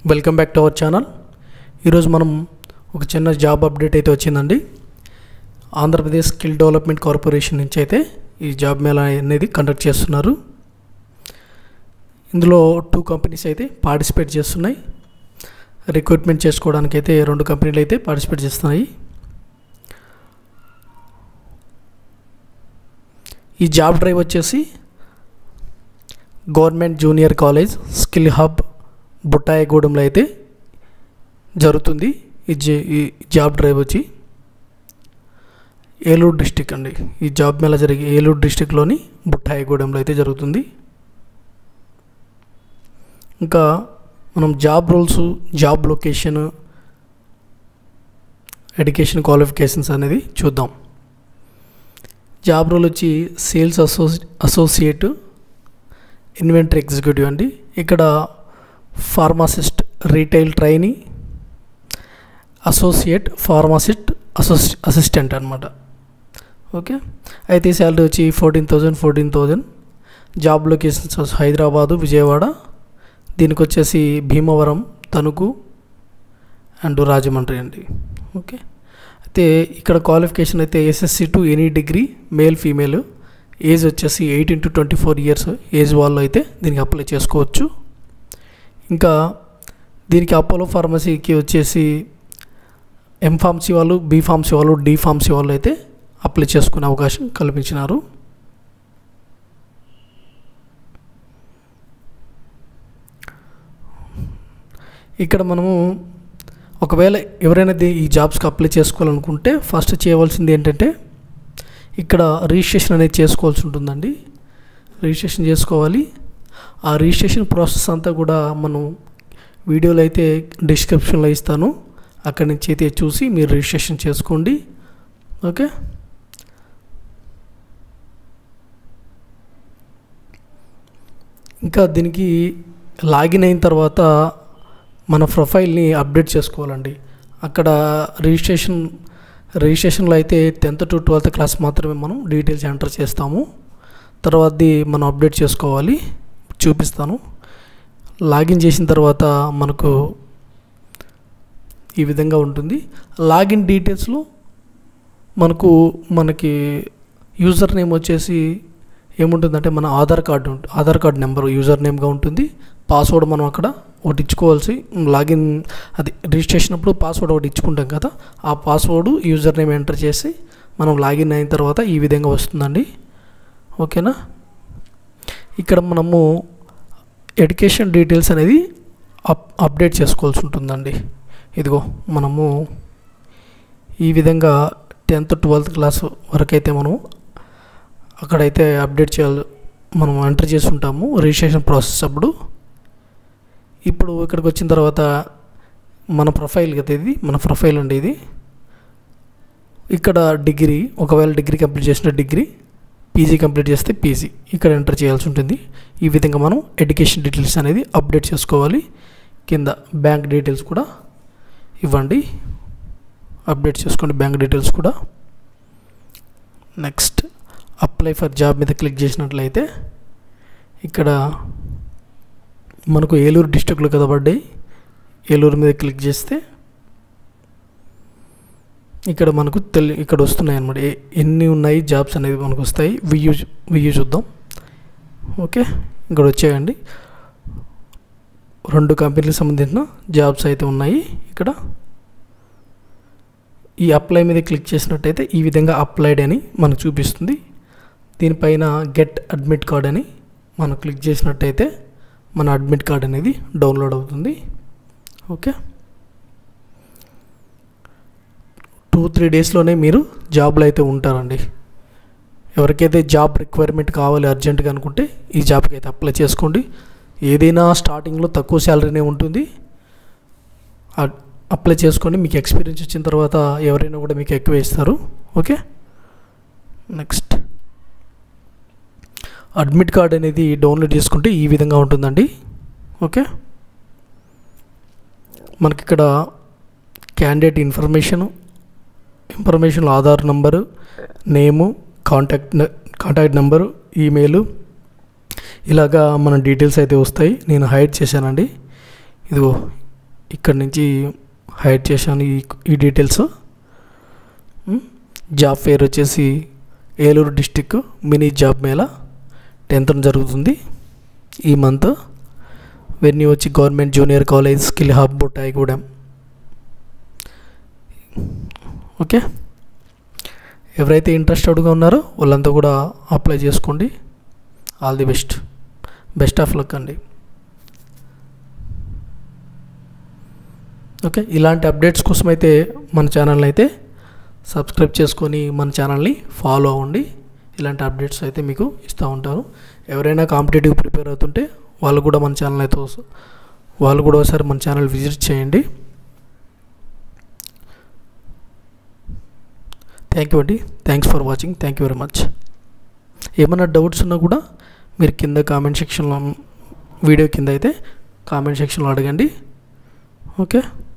Welcome back to our channel. ఈరోజు మనం ఒక చిన్న జాబ్ అప్డేట్ అయితే వచ్చిందండి. ఆంధ్రప్రదేశ్ స్కిల్ డెవలప్మెంట్ కార్పొరేషన్ నుంచి అయితే ఈ జాబ్ మేళా అనేది కండక్ట్ చేస్తున్నారు. ఇందులో 2 కంపెనీస్ అయితే పార్టిసిపేట్ చేస్తున్నాయి. రిక్రూట్మెంట్ చేసుకోవడానికి అయితే 2 కంపెనీలు అయితే పార్టిసిపేట్ చేస్తున్నాయి. ఈ జాబ్ డ్రైవ్ వచ్చేసి government junior college skill hub బుట్టాయగూడెంలో అయితే జరుగుతుంది. ఈ జాబ్ డ్రైవ్ వచ్చి ఏలూరు డిస్టిక్ అండి. ఈ జాబ్ మేళా జరిగే ఏలూరు డిస్టిక్లోని బుట్టాయగూడెంలో అయితే జరుగుతుంది. ఇంకా మనం job roles, job location, education qualifications అనేది చూద్దాం. జాబ్ రోల్ వచ్చి సేల్స్ అసోసియేట్ ఇన్వెంటరీ ఎగ్జిక్యూటివ్ అండి. ఇక్కడ pharmacist retail trainee, associate pharmacist assistant అనమాట. ఓకే, అయితే శాలరీ వచ్చి 14,000. జాబ్ లొకేషన్స్ హైదరాబాదు, విజయవాడ, దీనికి వచ్చేసి భీమవరం, తణుకు అండ్ రాజమండ్రి అండి. ఓకే, అయితే ఇక్కడ క్వాలిఫికేషన్ అయితే SSC to any degree, male female, age వచ్చేసి 18 to 24 ఇయర్స్ ఏజ్ వాళ్ళు అయితే దీనికి అప్లై చేసుకోవచ్చు. ఇంకా దీనికి అపోలో ఫార్మసీకి వచ్చేసి M.Pharmacy వాళ్ళు, B.Pharmacy వాళ్ళు, D.Pharmacy వాళ్ళు అయితే అప్లై చేసుకునే అవకాశం కల్పించినారు. ఇక్కడ మనము ఒకవేళ ఎవరైనా ఈ జాబ్స్కి అప్లై చేసుకోవాలనుకుంటే ఫస్ట్ చేయవలసింది ఏంటంటే ఇక్కడ రిజిస్ట్రేషన్ అనేది చేసుకోవాల్సి ఉంటుందండి. రిజిస్ట్రేషన్ చేసుకోవాలి. ఆ రిజిస్ట్రేషన్ ప్రాసెస్ అంతా కూడా మనం వీడియోలో అయితే డిస్క్రిప్షన్లో ఇస్తాను, అక్కడి నుంచి అయితే చూసి మీరు రిజిస్ట్రేషన్ చేసుకోండి. ఓకే, ఇంకా దీనికి లాగిన్ అయిన తర్వాత మన ప్రొఫైల్ని అప్డేట్ చేసుకోవాలండి. అక్కడ రిజిస్ట్రేషన్లో అయితే 10th to 12th క్లాస్ మాత్రమే మనం డీటెయిల్స్ ఎంటర్ చేస్తాము. తర్వాతది మనం అప్డేట్ చేసుకోవాలి. చూపిస్తాను. లాగిన్ చేసిన తర్వాత మనకు ఈ విధంగా ఉంటుంది. లాగిన్ డీటెయిల్స్లో మనకి యూజర్ నేమ్ వచ్చేసి ఏముంటుందంటే మన ఆధార్ కార్డ్ నెంబర్ యూజర్ నేమ్గా ఉంటుంది. పాస్వర్డ్ మనం అక్కడ ఒకటి ఇచ్చుకోవాల్సి, లాగిన్ అది రిజిస్ట్రేషన్ అప్పుడు పాస్వర్డ్ ఒకటి ఇచ్చుకుంటాం కదా, ఆ పాస్వర్డ్ యూజర్ నేమ్ ఎంటర్ చేసి మనం లాగిన్ అయిన తర్వాత ఈ విధంగా వస్తుందండి. ఓకేనా, ఇక్కడ మనము ఎడ్యుకేషన్ డీటెయిల్స్ అనేది అప్డేట్ చేసుకోవాల్సి ఉంటుందండి. ఇదిగో మనము ఈ విధంగా 10th, 12th క్లాస్ వరకు అయితే మనం అక్కడైతే అప్డేట్ చేయాలి, మనం ఎంటర్ చేసి ఉంటాము రిజిస్ట్రేషన్ ప్రాసెస్ అప్పుడు. ఇప్పుడు ఇక్కడికి వచ్చిన తర్వాత మన ప్రొఫైల్ కదా, ఇది మన ప్రొఫైల్ అండి. ఇది ఇక్కడ డిగ్రీ, ఒకవేళ డిగ్రీ కంప్లీట్ చేసిన డిగ్రీ, పీజీ కంప్లీట్ చేస్తే పీజీ ఇక్కడ ఎంటర్ చేయాల్సి ఉంటుంది. ఈ విధంగా మనం ఎడ్యుకేషన్ డీటెయిల్స్ అనేది అప్డేట్ చేసుకోవాలి. కింద బ్యాంక్ డీటెయిల్స్ కూడా ఇవ్వండి, అప్డేట్ చేసుకోండి బ్యాంక్ డీటెయిల్స్ కూడా. నెక్స్ట్ అప్లై ఫర్ జాబ్ మీద క్లిక్ చేసినట్లయితే ఇక్కడ మనకు ఏలూరు డిస్ట్రిక్ట్లో కదా పడ్డాయి, ఏలూరు మీద క్లిక్ చేస్తే ఇక్కడ మనకు ఇక్కడ వస్తున్నాయి అన్నమాట. ఎన్ని ఉన్నాయి జాబ్స్ అనేది మనకు వస్తాయి. వియూ చూద్దాం. ఓకే, ఇక్కడ వచ్చాయండి. 2 కంపెనీలకు సంబంధించిన జాబ్స్ అయితే ఉన్నాయి. ఇక్కడ ఈ అప్లై మీద క్లిక్ చేసినట్టయితే ఈ విధంగా అప్లైడ్ అని మనకు చూపిస్తుంది. దీనిపైన గెట్ అడ్మిట్ కార్డ్ అని మనం క్లిక్ చేసినట్టయితే మన అడ్మిట్ కార్డ్ అనేది డౌన్లోడ్ అవుతుంది. ఓకే, 2-3 డేస్లోనే మీరు జాబ్లో అయితే ఉంటారండి. ఎవరికైతే జాబ్ రిక్వైర్మెంట్ కావాలి అర్జెంటుగా అనుకుంటే ఈ జాబ్కి అయితే అప్లై చేసుకోండి. ఏదైనా స్టార్టింగ్లో తక్కువ శాలరీనే ఉంటుంది. అప్లై చేసుకోండి. మీకు ఎక్స్పీరియన్స్ వచ్చిన తర్వాత ఎవరైనా కూడా మీకు ఎక్కువ ఇస్తారు. ఓకే, నెక్స్ట్ అడ్మిట్ కార్డ్ అనేది డౌన్లోడ్ చేసుకుంటే ఈ విధంగా ఉంటుందండి. ఓకే, మనకి ఇక్కడ క్యాండిడేట్ ఇన్ఫర్మేషన్లో Aadhaar number, name, contact number, email, ఇలాగా మన డీటెయిల్స్ అయితే వస్తాయి. నేను హైడ్ చేశానండి. ఇదిగో ఇక్కడ నుంచి హైడ్ చేశాను ఈ డీటెయిల్స్. జాబ్ ఫేర్ వచ్చేసి Eluru district mini job mela 10th జరుగుతుంది ఈ మంత్. వెన్యూ వచ్చి government junior college skill hub Buttayagudem. Okay, ఎవరైతే ఇంట్రెస్టెడ్గా ఉన్నారో వాళ్ళంతా కూడా అప్లై చేసుకోండి. All the best, best of luck అండి. ఓకే, ఇలాంటి అప్డేట్స్ కోసం అయితే మన ఛానల్ని అయితే సబ్స్క్రైబ్ చేసుకొని మన ఛానల్ని ఫాలో అవ్వండి. ఇలాంటి అప్డేట్స్ అయితే మీకు ఇస్తూ ఉంటాను. ఎవరైనా కాంపిటేటివ్ ప్రిపేర్ అవుతుంటే వాళ్ళు కూడా మన ఛానల్ అయితే వాళ్ళు కూడా ఒకసారి మన ఛానల్ విజిట్ చేయండి. థ్యాంక్ యూ అండి. Thanks for watching. Thank you very much. ఏమైనా డౌట్స్ ఉన్నా కూడా మీరు కింద కామెంట్ సెక్షన్లో, వీడియో కింద అయితే కామెంట్ సెక్షన్లో అడగండి. ఓకే.